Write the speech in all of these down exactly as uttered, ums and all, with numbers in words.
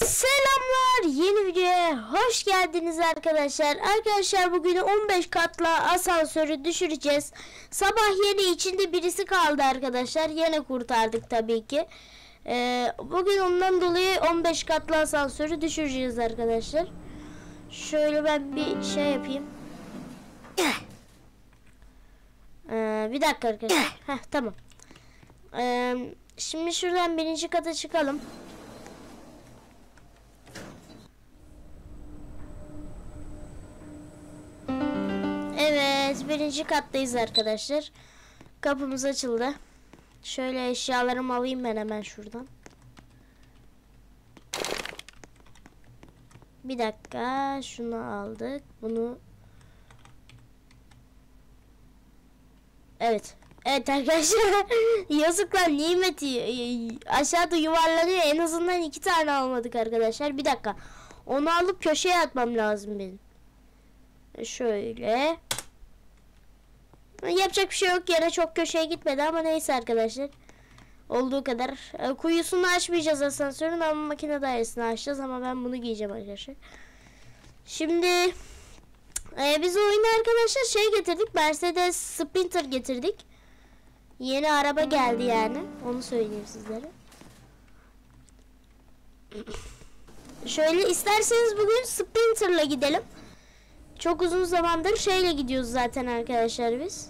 Selamlar, yeni videoya hoş geldiniz arkadaşlar. Arkadaşlar bugün on beş katlı asansörü düşüreceğiz. Sabah yeni içinde birisi kaldı arkadaşlar. Yine kurtardık tabii ki. Ee, bugün ondan dolayı on beş katlı asansörü düşüreceğiz arkadaşlar. Şöyle ben bir şey yapayım. Ee, bir dakika arkadaşlar. Heh, tamam. Ee, şimdi şuradan birinci kata çıkalım. Evet, birinci kattayız arkadaşlar. Kapımız açıldı. Şöyle eşyalarımı alayım ben hemen şuradan. Bir dakika, şunu aldık. Bunu Evet. Evet arkadaşlar. Yazıklar, nimeti aşağıda yuvarlanıyor. En azından iki tane almadık arkadaşlar. Bir dakika. Onu alıp köşeye atmam lazım benim. Şöyle. Yapacak bir şey yok. Yine çok köşeye gitmedi ama neyse arkadaşlar. Olduğu kadar. Kuyusunu açmayacağız asansörün ama makine dairesini açacağız ama ben bunu giyeceğim arkadaşlar. Şimdi e, biz oyuna arkadaşlar şey getirdik. Mercedes Sprinter getirdik. Yeni araba geldi yani. Onu söyleyeyim sizlere. Şöyle isterseniz bugün Sprinter'la gidelim. Çok uzun zamandır şeyle gidiyoruz zaten arkadaşlar biz.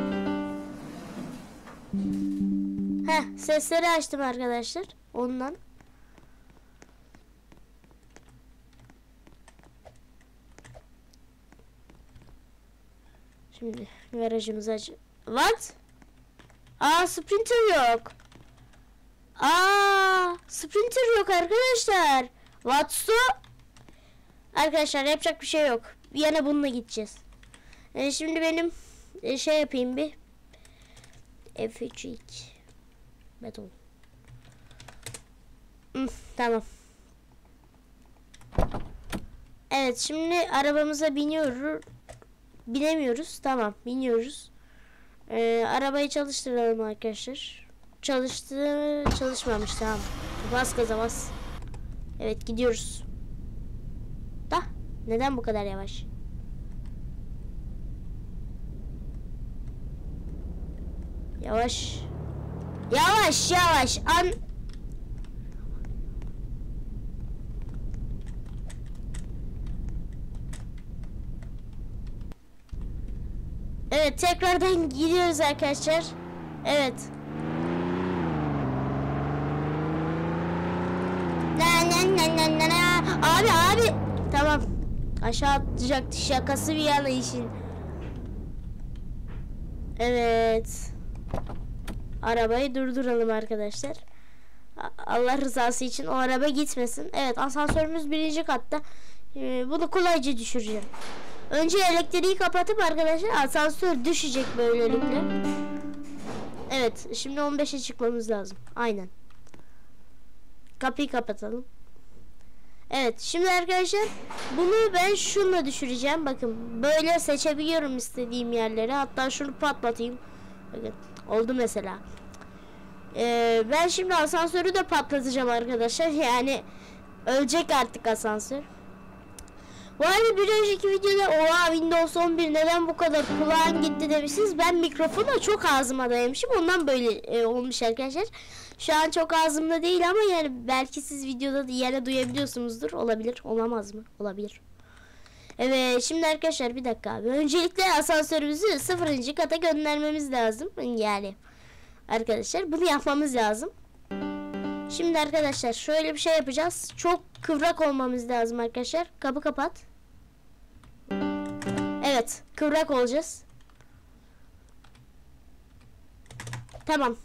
Heh, sesleri açtım arkadaşlar. Ondan. Şimdi garajımızı aç. What? Aa, Sprinter yok. Aa, Sprinter yok arkadaşlar. What's the? Arkadaşlar yapacak bir şey yok. Yine bununla gideceğiz. Ee, şimdi benim e, şey yapayım bir. F üç beton. Hmm, tamam. Evet, şimdi arabamıza biniyoruz. Binemiyoruz. Tamam, biniyoruz. Ee, arabayı çalıştıralım arkadaşlar. Çalıştı, çalışmamış. Tamam. Bas gaza bas. Evet, gidiyoruz. Da neden bu kadar yavaş? Yavaş. Yavaş yavaş. An Evet, tekrardan gidiyoruz arkadaşlar. Evet. Na na na na na na. Abi abi. Tamam. Aşağı atlayacaktı, şakası bir yana işin. Evet. Arabayı durduralım arkadaşlar. Allah rızası için o araba gitmesin. Evet, asansörümüz birinci katta. Ee, bunu kolayca düşüreceğim. Önce elektriği kapatıp arkadaşlar asansör düşecek böylelikle. Evet, şimdi on beşe çıkmamız lazım. Aynen. Kapıyı kapatalım. Evet, şimdi arkadaşlar bunu ben şununla düşüreceğim. Bakın, böyle seçebiliyorum istediğim yerleri. Hatta şunu patlatayım. Bakın, oldu mesela. Ee, ben şimdi asansörü de patlatacağım arkadaşlar. Yani ölecek artık asansör. Bu arada bir önceki videoda oha Windows on bir neden bu kadar kulağın gitti demişsiniz. Ben mikrofonu çok ağzıma dayamışım. Ondan böyle e, olmuş arkadaşlar. Şu an çok ağzımda değil ama yani belki siz videoda da yine duyabiliyorsunuzdur. Olabilir. Olamaz mı? Olabilir. Evet, şimdi arkadaşlar bir dakika abi. Öncelikle asansörümüzü sıfırıncı kata göndermemiz lazım. Yani arkadaşlar bunu yapmamız lazım. Şimdi arkadaşlar şöyle bir şey yapacağız. Çok kıvrak olmamız lazım arkadaşlar. Kapı kapat. Evet, kıvrak olacağız. Tamam.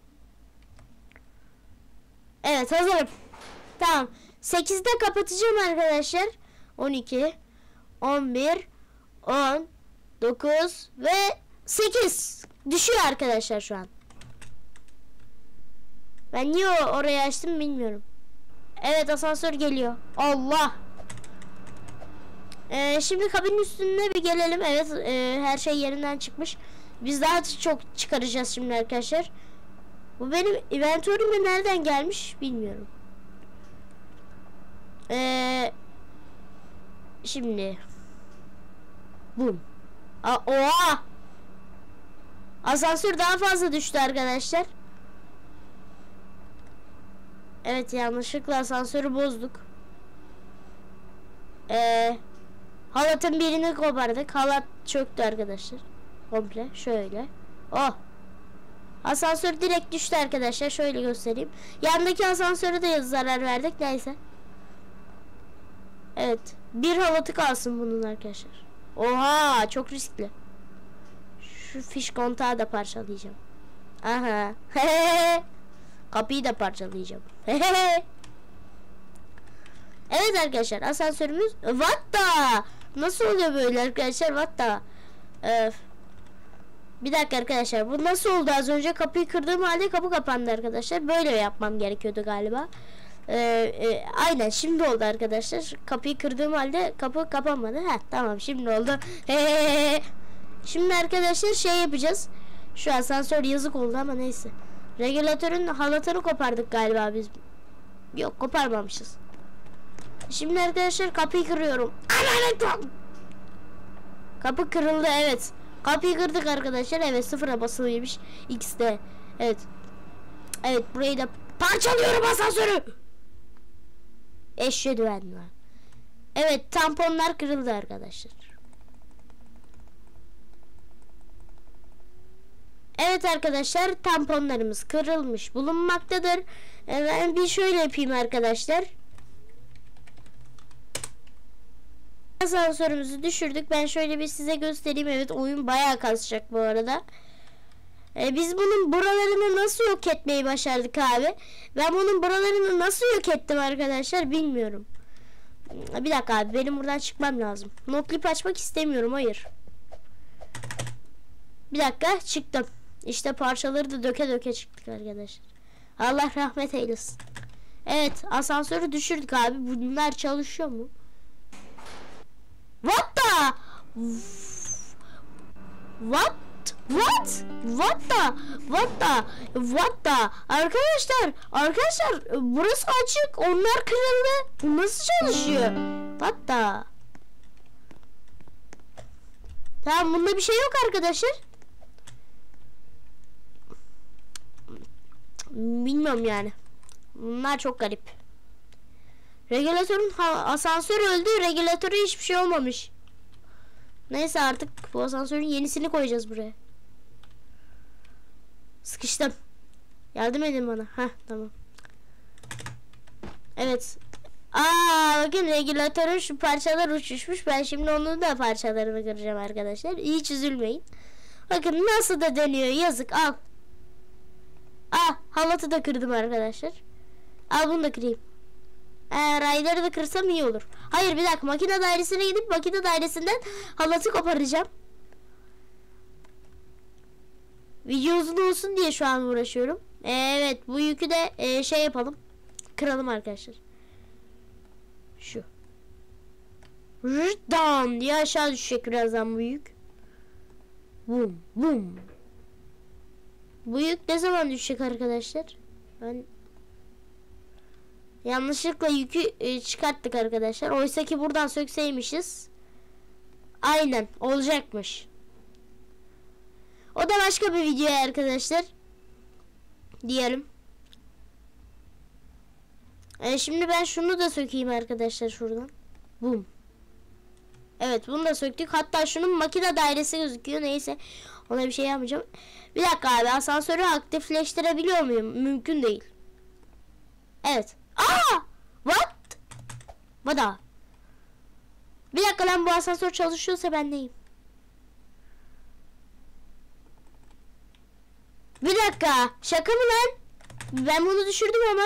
Evet, hazırım. Tamam. sekizde kapatacağım arkadaşlar. on iki, on bir, on, dokuz ve sekiz. Düşüyor arkadaşlar şu an. Ben niye orayı açtım bilmiyorum. Evet, asansör geliyor. Allah. Ee, şimdi kabinin üstüne bir gelelim. Evet, e, her şey yerinden çıkmış. Biz daha çok çıkaracağız şimdi arkadaşlar. Bu benim inventörüme nereden gelmiş bilmiyorum. Ee, şimdi. Bum. Aa, oha. Asansör daha fazla düştü arkadaşlar. Evet, yanlışlıkla asansörü bozduk. Ee, halatın birini kopardık. Halat çöktü arkadaşlar. Komple şöyle. Oh. Asansör direkt düştü arkadaşlar. Şöyle göstereyim. Yandaki asansöre de zarar verdik. Neyse. Evet. Bir halatı kalsın bunun arkadaşlar. Oha, çok riskli. Şu fiş kontağı da parçalayacağım. Aha. Kapıyı da parçalayacağım. Evet arkadaşlar, asansörümüz what the? Nasıl oluyor böyle arkadaşlar? What the? Öf. Bir dakika arkadaşlar, bu nasıl oldu? Az önce kapıyı kırdığım halde kapı kapandı arkadaşlar. Böyle yapmam gerekiyordu galiba. Ee, e, aynen şimdi oldu arkadaşlar. Kapıyı kırdığım halde kapı kapanmadı. Heh, tamam, şimdi oldu. Şimdi arkadaşlar şey yapacağız. Şu asansör yazık oldu ama neyse. Regülatörün halatını kopardık galiba biz. Yok, koparmamışız. Şimdi arkadaşlar kapıyı kırıyorum. Kapı kırıldı, evet. Kapıyı kırdık arkadaşlar. Evet, sıfıra basılıymış X'de. Evet. Evet, burayı da parçalıyorum asansörü. Eşhedü en la. Evet, tamponlar kırıldı arkadaşlar. Evet arkadaşlar, tamponlarımız kırılmış bulunmaktadır. Ben bir şöyle yapayım arkadaşlar. Asansörümüzü düşürdük. Ben şöyle bir size göstereyim. Evet, oyun bayağı kasacak bu arada. Ee, biz bunun buralarını nasıl yok etmeyi başardık abi? Ben bunun buralarını nasıl yok ettim arkadaşlar bilmiyorum. Bir dakika abi, benim buradan çıkmam lazım. Notlip açmak istemiyorum, hayır. Bir dakika, çıktım. İşte parçaları da döke döke çıktık arkadaşlar. Allah rahmet eylesin. Evet, asansörü düşürdük abi. Bunlar çalışıyor mu? What the? What? What? What the? What the? What the? Arkadaşlar, arkadaşlar burası açık. Onlar kırıldı. Bu nasıl çalışıyor? What the? Tamam, bunda bir şey yok arkadaşlar. Bilmiyorum yani. Bunlar çok garip. Regülatörün asansör öldü. Regülatöre hiçbir şey olmamış. Neyse, artık bu asansörün yenisini koyacağız buraya. Sıkıştım. Yardım edin bana. Heh, tamam. Evet. Aa, bakın regülatörün şu parçalar uçuşmuş. Ben şimdi onun da parçalarını kıracağım arkadaşlar. Hiç üzülmeyin. Bakın nasıl da dönüyor. Yazık, al. Ah, halatı da kırdım arkadaşlar. Al, bunu da kırayım. Eğer rayları da kırsam iyi olur. Hayır, bir dakika, makine dairesine gidip makine dairesinden halatı koparacağım. Video uzun olsun diye şu an uğraşıyorum. Evet, bu yükü de e, şey yapalım. Kıralım arkadaşlar. Şu. Rıddan diye aşağı düşecek birazdan bu yük. Bum bum. Bu yük ne zaman düşecek arkadaşlar? Ben yanlışlıkla yükü e, çıkarttık arkadaşlar. Oysa ki buradan sökseymişiz. Aynen olacakmış. O da başka bir video arkadaşlar. Diyelim. E, şimdi ben şunu da sökeyim arkadaşlar şuradan. Bum. Evet, bunu da söktük. Hatta şunun makine dairesi gözüküyor. Neyse. Ona bir şey yapmayacağım. Bir dakika abi, asansörü aktifleştirebiliyor muyum? Mümkün değil. Evet. Aa! What? Vada. Bir dakika lan, bu asansör çalışıyorsa ben neyim? Bir dakika. Şaka mı lan? Ben bunu düşürdüm ama.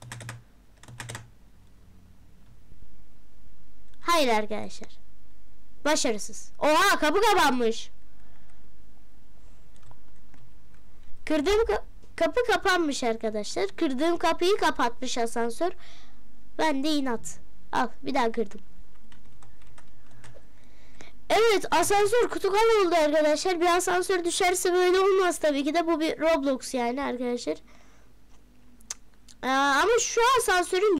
Hayır arkadaşlar. Başarısız. Oha, kapı kapanmış. Kırdığım ka kapı kapanmış arkadaşlar. Kırdığım kapıyı kapatmış asansör. Ben de inat. Al, bir daha kırdım. Evet, asansör kutukan oldu arkadaşlar. Bir asansör düşerse böyle olmaz tabii ki de. Bu bir Roblox yani arkadaşlar. Ee, ama şu asansörün